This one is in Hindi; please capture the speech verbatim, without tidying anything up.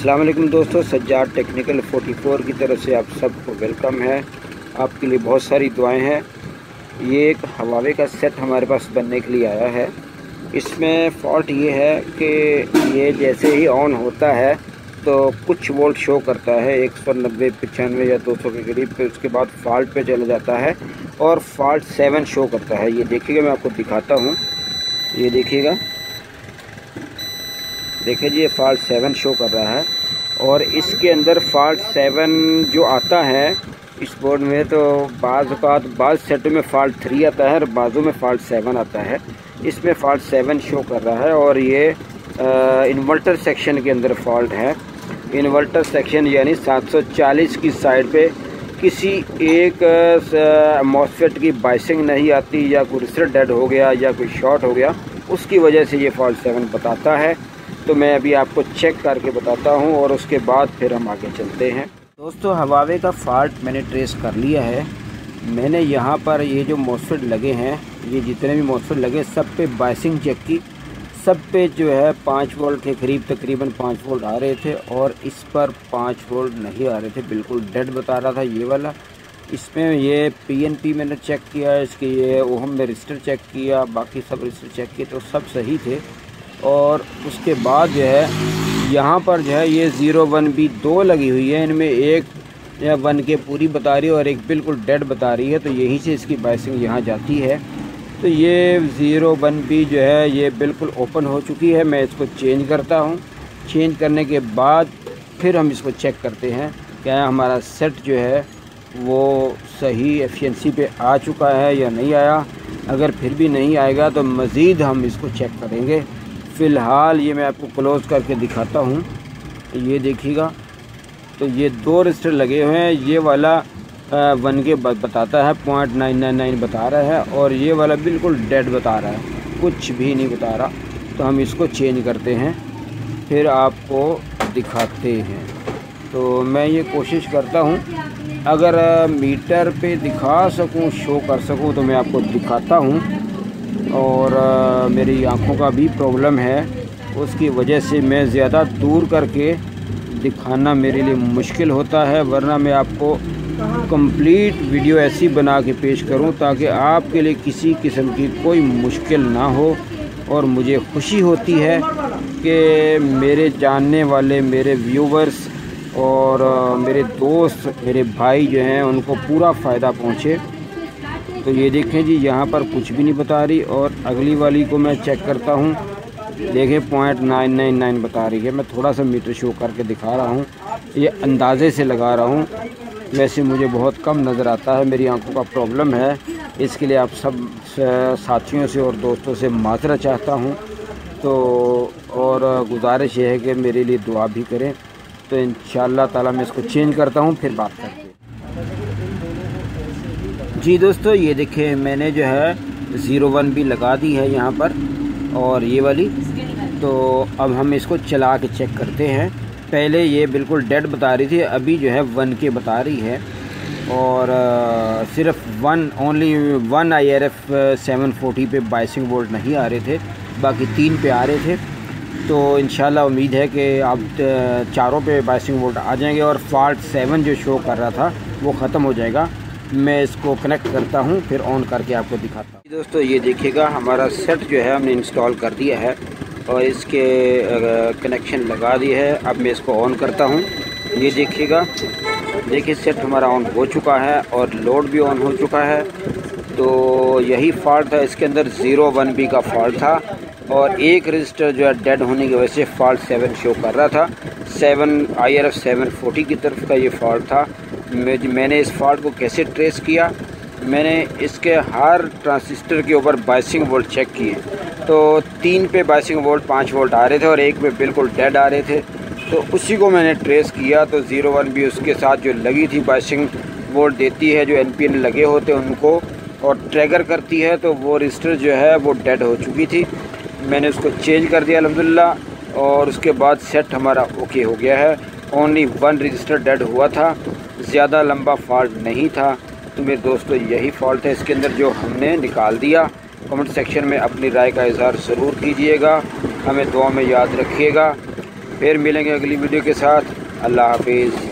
अस्सलाम वालेकुम दोस्तों, सज्जाद टेक्निकल चौवालीस की तरफ से आप सबको वेलकम है। आपके लिए बहुत सारी दुआएं हैं। ये एक हवावे का सेट हमारे पास बनने के लिए आया है। इसमें फ़ॉल्ट ये है कि ये जैसे ही ऑन होता है तो कुछ वोल्ट शो करता है एक सौ नब्बे पचानवे या दो सौ के करीब पे, उसके बाद फॉल्ट पे चला जाता है और फॉल्ट सेवन शो करता है। ये देखिएगा, मैं आपको दिखाता हूँ। ये देखिएगा, देखिए जी, ये फॉल्ट सेवन शो कर रहा है। और इसके अंदर फॉल्ट सेवन जो आता है इस बोर्ड में, तो बाज़ औक़ात बाज़ सेटों में फॉल्ट थ्री आता है और बाज़ों में फॉल्ट सेवन आता है। इसमें फॉल्ट सेवन शो कर रहा है और ये इन्वर्टर सेक्शन के अंदर फॉल्ट है। इन्वर्टर सेक्शन यानी सात सौ चालीस की साइड पे किसी एक मॉसफेट की बाइसिंग नहीं आती, या कोई रजिस्टर डेड हो गया या कोई शॉर्ट हो गया, उसकी वजह से ये फॉल्ट सेवन बताता है। तो मैं अभी आपको चेक करके बताता हूँ और उसके बाद फिर हम आगे चलते हैं। दोस्तों, हवावे का फॉल्ट मैंने ट्रेस कर लिया है। मैंने यहाँ पर ये जो मॉसफेट लगे हैं, ये जितने भी मॉसफेट लगे, सब पे बाइसिंग चेक की। सब पे जो है पाँच वोल्ट के करीब तकरीबन पाँच वोल्ट आ रहे थे और इस पर पाँच वोल्ट नहीं आ रहे थे, बिल्कुल डेड बता रहा था ये वाला। इसमें ये पीएनपी मैंने चेक किया, इसके ये ओहम में रजिस्टर चेक किया, बाकी सब रजिस्टर चेक किए तो सब सही थे। और उसके बाद जो है यहाँ पर जो है ये ज़ीरो वन बी दो लगी हुई है। इनमें एक या वन के पूरी बता रही है और एक बिल्कुल डेड बता रही है, तो यहीं से इसकी बाइसिंग यहाँ जाती है। तो ये ज़ीरो वन बी जो है ये बिल्कुल ओपन हो चुकी है। मैं इसको चेंज करता हूँ। चेंज करने के बाद फिर हम इसको चेक करते हैं क्या हमारा सेट जो है वो सही एफिशिएंसी पे आ चुका है या नहीं आया। अगर फिर भी नहीं आएगा तो मज़ीद हम इसको चेक करेंगे। फ़िलहाल ये मैं आपको क्लोज़ करके दिखाता हूँ। ये देखिएगा, तो ये दो रजिस्टर लगे हुए हैं। ये वाला वन के बताता है, पॉइंट नाइन नाइन नाइन बता रहा है, और ये वाला बिल्कुल डेड बता रहा है, कुछ भी नहीं बता रहा। तो हम इसको चेंज करते हैं, फिर आपको दिखाते हैं। तो मैं ये कोशिश करता हूँ, अगर मीटर पे दिखा सकूँ, शो कर सकूँ, तो मैं आपको दिखाता हूँ। और आ, मेरी आँखों का भी प्रॉब्लम है, उसकी वजह से मैं ज़्यादा दूर करके दिखाना मेरे लिए मुश्किल होता है। वरना मैं आपको कंप्लीट वीडियो ऐसी बना के पेश करूं ताकि आपके लिए किसी किस्म की कोई मुश्किल ना हो। और मुझे खुशी होती है कि मेरे जानने वाले, मेरे व्यूवर्स और आ, मेरे दोस्त, मेरे भाई जो हैं, उनको पूरा फ़ायदा पहुँचे। तो ये देखें जी, यहाँ पर कुछ भी नहीं बता रही। और अगली वाली को मैं चेक करता हूँ, देखें पॉइंट नाइन नाइन नाइन बता रही है। मैं थोड़ा सा मीटर शो करके दिखा रहा हूँ, ये अंदाज़े से लगा रहा हूँ। वैसे मुझे बहुत कम नज़र आता है, मेरी आंखों का प्रॉब्लम है। इसके लिए आप सब साथियों से और दोस्तों से माज़रत चाहता हूँ। तो और गुजारिश ये है कि मेरे लिए दुआ भी करें। तो इंशाअल्लाह ताला मैं इसको चेंज करता हूँ, फिर बात करते हैं। जी दोस्तों, ये देखिए, मैंने जो है ज़ीरो वन भी लगा दी है यहाँ पर, और ये वाली। तो अब हम इसको चला के चेक करते हैं। पहले ये बिल्कुल डेड बता रही थी, अभी जो है वन के बता रही है। और आ, सिर्फ one only one I R F seven forty पे बाइसिंग वोल्ट नहीं आ रहे थे, बाकी तीन पे आ रहे थे। तो इंशाल्लाह उम्मीद है कि अब चारों पे बाइसिंग वोल्ट आ जाएंगे और फॉल्ट सेवन जो शो कर रहा था वो ख़त्म हो जाएगा। मैं इसको कनेक्ट करता हूँ, फिर ऑन करके आपको दिखाता हूँ। दोस्तों, ये देखिएगा, हमारा सेट जो है हमने इंस्टॉल कर दिया है और इसके कनेक्शन लगा दिए है। अब मैं इसको ऑन करता हूँ। ये देखिएगा, देखिए सेट हमारा ऑन हो चुका है और लोड भी ऑन हो चुका है। तो यही फॉल्ट था, इसके अंदर ज़ीरो वन बी का फॉल्ट था और एक रजिस्टर जो है डेड होने की वजह से फॉल्ट सेवन शो कर रहा था। Seven I R F seven forty की तरफ का ये फॉल्ट था। मैंने इस फॉल्ट को कैसे ट्रेस किया, मैंने इसके हर ट्रांजिस्टर के ऊपर बाइसिंग वोल्ट चेक किए। तो तीन पे बाइसिंग वोल्ट पाँच वोल्ट आ रहे थे और एक पे बिल्कुल डेड आ रहे थे। तो उसी को मैंने ट्रेस किया। तो ज़ीरो वन भी उसके साथ जो लगी थी बाइसिंग वोल्ट देती है, जो एन पी एन लगे होते हैं उनको, और ट्रैगर करती है। तो वो रजिस्टर जो है वो डेड हो चुकी थी। मैंने उसको चेंज कर दिया अल्हम्दुलिल्लाह, और उसके बाद सेट हमारा ओके हो गया है। ओनली वन रजिस्टर डेड हुआ था, ज़्यादा लंबा फॉल्ट नहीं था। तो मेरे दोस्तों, यही फॉल्ट है इसके अंदर जो हमने निकाल दिया। कमेंट सेक्शन में अपनी राय का इज़हार ज़रूर कीजिएगा, हमें दुआ में याद रखिएगा। फिर मिलेंगे अगली वीडियो के साथ। अल्लाह हाफिज़।